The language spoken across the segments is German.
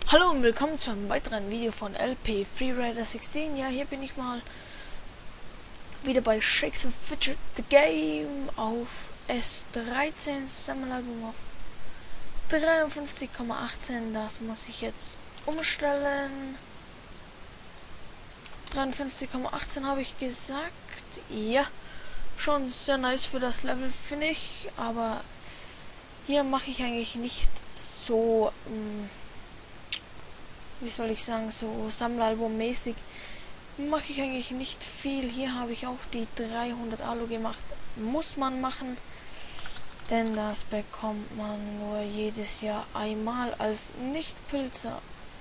Hallo und willkommen zu einem weiteren Video von LP Freerider 16. Ja, hier bin ich mal wieder bei Shakes and Fidget the Game auf S13 Sammelalbum auf 53,18. Das muss ich jetzt umstellen. 53,18 habe ich gesagt. Ja, schon sehr nice für das Level, finde ich. Aber hier mache ich eigentlich nicht so wie soll ich sagen, so Sammelalbum-mäßig mache ich eigentlich nicht viel. Hier habe ich auch die 300 Alu gemacht. Muss man machen, denn das bekommt man nur jedes Jahr einmal als Nicht-Pilzer.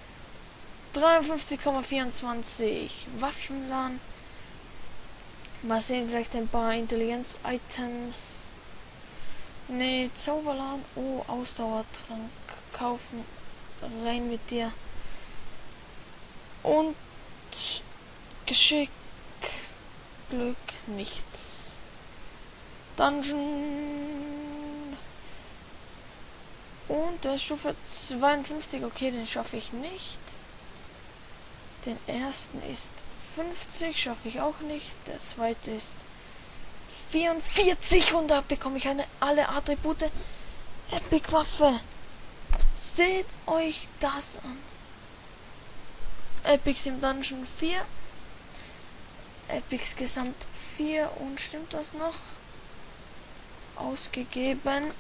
53,24 Waffenlan. Mal sehen, vielleicht ein paar Intelligenz-Items. Ne, Zauberlan. Oh, Ausdauertrank kaufen. Rein mit dir. Und Geschick, Glück, nichts. Dungeon. Und der ist Stufe 52. Okay, den schaffe ich nicht. Den ersten ist 50, schaffe ich auch nicht. Der zweite ist 44 und da bekomme ich alle Attribute. Epic Waffe. Seht euch das an. Epics im Dungeon 4. Epics gesamt 4. Und stimmt das noch? Ausgegeben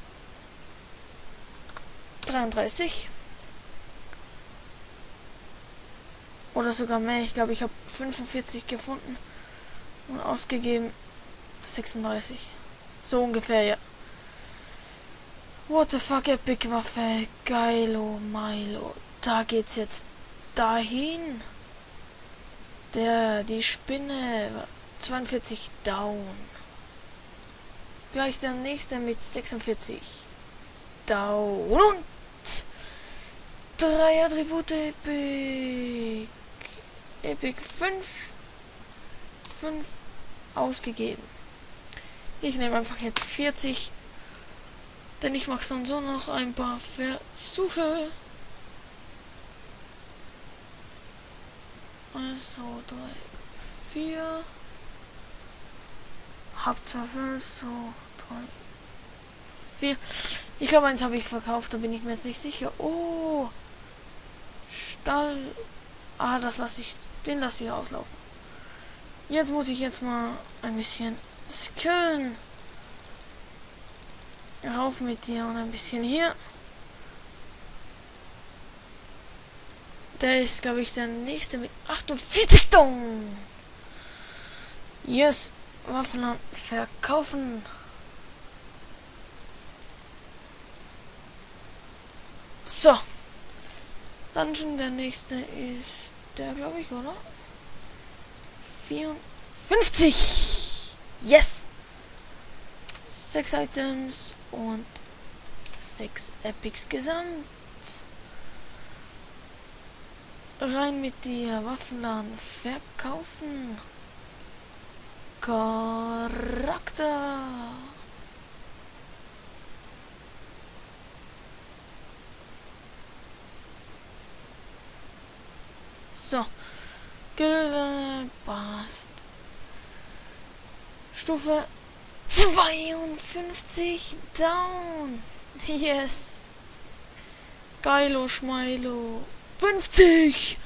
33. Oder sogar mehr. Ich glaube, ich habe 45 gefunden. Und ausgegeben 36. So ungefähr, ja. What the fuck, Epic Waffe. Geilo, Milo. Da geht's jetzt dahin. Die Spinne 42 down. Gleich der nächste mit 46 down. Und 3 Attribute Epic. Epic 5 ausgegeben. Ich nehme einfach jetzt 40. Denn ich mache sonst so noch ein paar Versuche. Also 3, 4. Hab zwar 5, so 3, 4. Ich glaube, eins habe ich verkauft, da bin ich mir jetzt nicht sicher. Oh! Stall. Ah, den lasse ich auslaufen. Jetzt muss ich jetzt mal ein bisschen skillen. Rauf mit dir und ein bisschen hier. Der ist, glaube ich, der nächste mit 48 Dong. Yes. Waffen verkaufen. So. Dungeon, der nächste ist der, glaube ich, oder? 54. Yes. 6 Items und 6 Epics gesamt. Rein mit dir. Waffenladen verkaufen. Charakter. So. Passt. Stufe 52 down. Yes. Geilo Schmeilo. 50.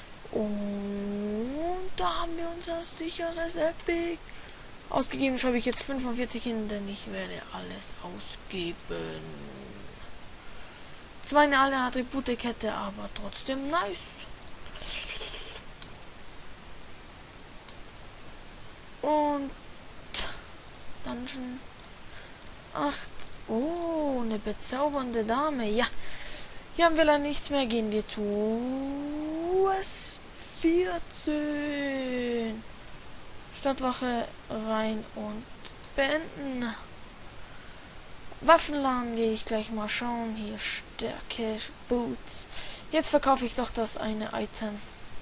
Und da haben wir unser sicheres Epic. Ausgegeben schreibe ich jetzt 45 hin, denn ich werde alles ausgeben. Zwar eine alle Attributekette, aber trotzdem nice. Und Dungeon 8. Oh, eine bezaubernde Dame. Ja. Hier haben wir leider nichts mehr. Gehen wir zu S14. Stadtwache rein und beenden. Waffenladen gehe ich gleich mal schauen. Hier Stärke, Boots. Jetzt verkaufe ich doch das eine Item.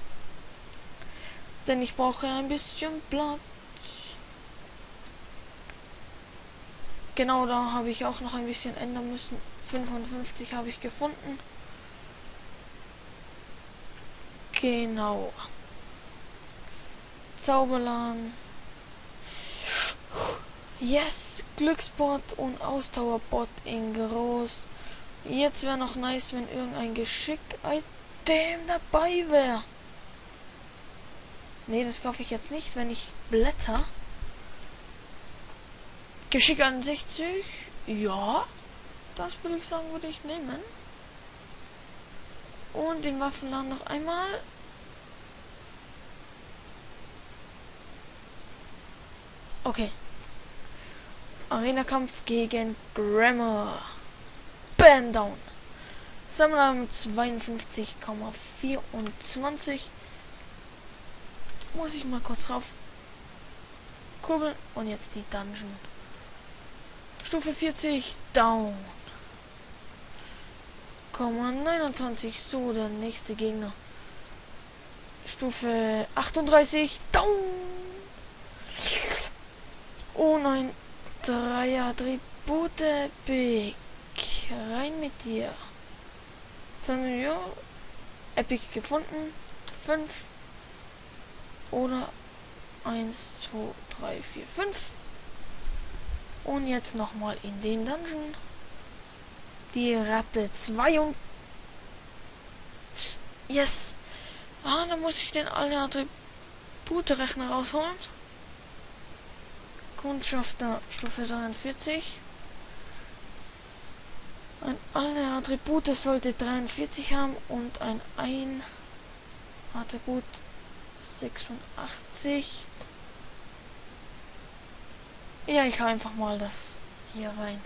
Denn ich brauche ein bisschen Platz. Genau, da habe ich auch noch ein bisschen ändern müssen. 55 habe ich gefunden. Genau. Zauberland. Yes, Glücksbot und Ausdauerbot in groß. Jetzt wäre noch nice, wenn irgendein Geschick-Item dabei wäre. Nee, das kaufe ich jetzt nicht, wenn ich blätter. Geschick 61. Ja, das würde ich sagen, würde ich nehmen. Und den Waffenladen noch einmal. Okay. Arena-Kampf gegen Grammar. Bam, down. Sammler 52,24. Muss ich mal kurz rauf kurbeln. Und jetzt die Dungeon. Stufe 40, down. 29, so, der nächste Gegner. Stufe 38, down. Oh nein, 3er Attribute, Big. Rein mit dir. Dann, ja, Epic gefunden. 5. Oder 1, 2, 3, 4, 5. Und jetzt nochmal in den Dungeon. Die Ratte 2 und... Yes. Ah, da muss ich den alle Attribute-Rechner rausholen. Kundschafter Stufe 43. Alle Attribute sollte 43 haben und ein Attribut 86. Ja, ich hau einfach mal das hier rein.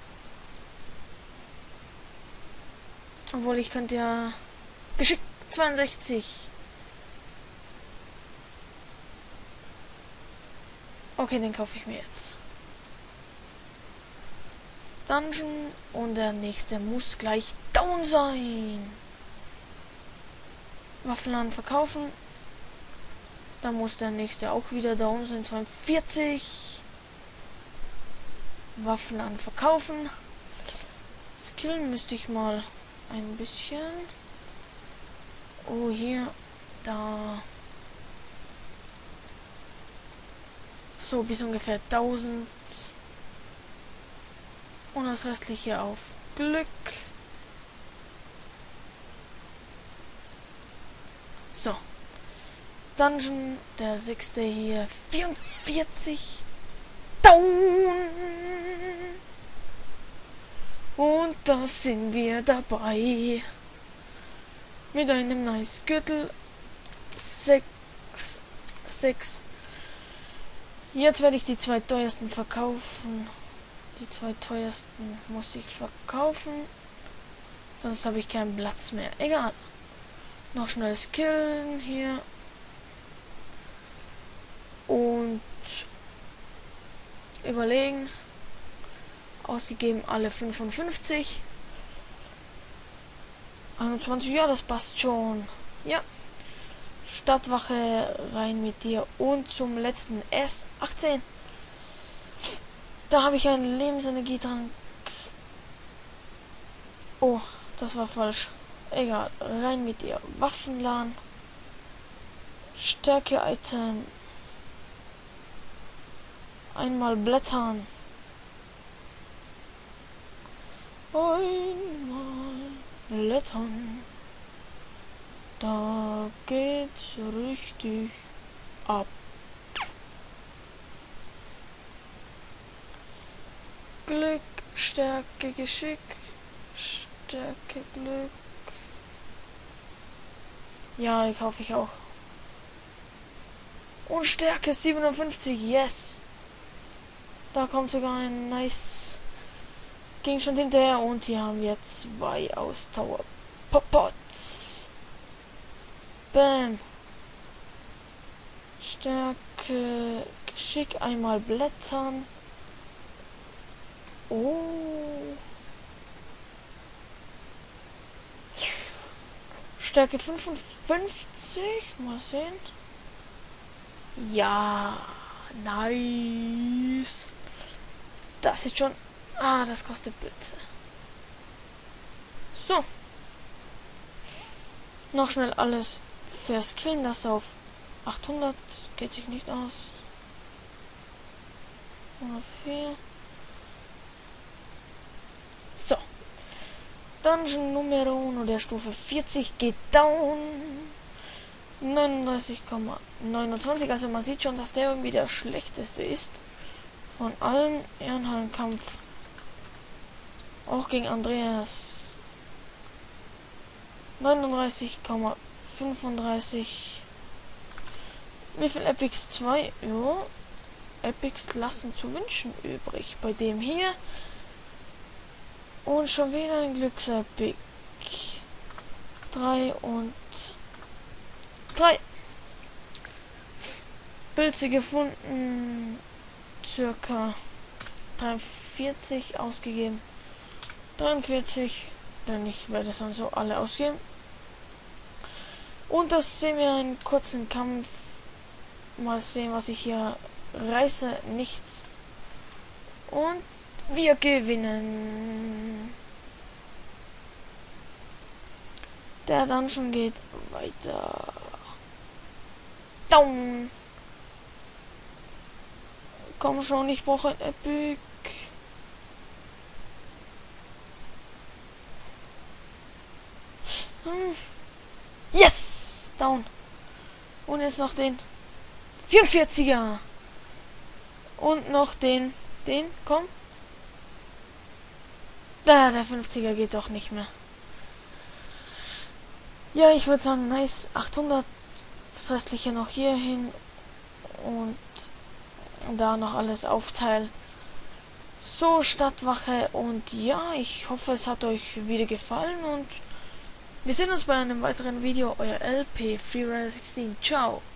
Obwohl, ich könnte ja... Geschick 62. Okay, den kaufe ich mir jetzt. Dungeon und der nächste muss gleich down sein. Waffenladen verkaufen. Da muss der nächste auch wieder down sein. 42. Waffenladen verkaufen. Skillen müsste ich mal ein bisschen. Oh, hier. Da. So, bis ungefähr 1000. Und das restliche auf Glück. So. Dungeon, der 6. hier. 44. Down. Und da sind wir dabei. Mit einem nice Gürtel. 6. Jetzt werde ich die 2 teuersten verkaufen. Die 2 teuersten muss ich verkaufen. Sonst habe ich keinen Platz mehr. Egal. Noch schnell skillen hier. Und überlegen. Ausgegeben alle 55. 21, ja, das passt schon. Ja. Stadtwache rein mit dir. Und zum letzten S18. Da habe ich einen Lebensenergietrank. Oh, das war falsch. Egal, rein mit dir. Waffenladen. Stärke-Item. Einmal blättern. Einmal blättern. Da geht's richtig ab. Glück, Stärke, Geschick. Stärke, Glück. Ja, die kaufe ich auch. Und Stärke 57, yes. Da kommt sogar ein nice Gegenstand hinterher. Und hier haben wir 2 Ausdauer-Popots. Bam. Stärke, Geschick, einmal blättern. Oh. Stärke 55. Mal sehen. Ja. Nice. Das ist schon... Ah, das kostet Blitze. So. Noch schnell alles verskillen das auf 800. Geht sich nicht aus. 104. So. Dungeon Numero 1 der Stufe 40 geht down. 39,29. Also man sieht schon, dass der irgendwie der schlechteste ist. Von allen Ehrenhallenkampf. Auch gegen Andreas. 39,35. Wie viel Epics? 2? Ja. Epics lassen zu wünschen übrig. Bei dem hier. Und schon wieder ein Glücksepic. 3 und 3. Pilze gefunden. Circa 43 ausgegeben. 43. Denn ich werde es dann so alle ausgeben. Und das sehen wir einen kurzen Kampf. Mal sehen, was ich hier reiße. Nichts. Und wir gewinnen. Der Dungeon geht weiter. Down. Komm schon, ich brauche ein Epic. Yes! Down. Und jetzt noch den 44er. Und noch den, komm. Da, der 50er geht doch nicht mehr. Ja, ich würde sagen, nice. 800. Das restliche noch hier hin. Und da noch alles aufteilen. So, Stadtwache. Und ja, ich hoffe, es hat euch wieder gefallen. Und wir sehen uns bei einem weiteren Video. Euer LP Freerider 16. Ciao.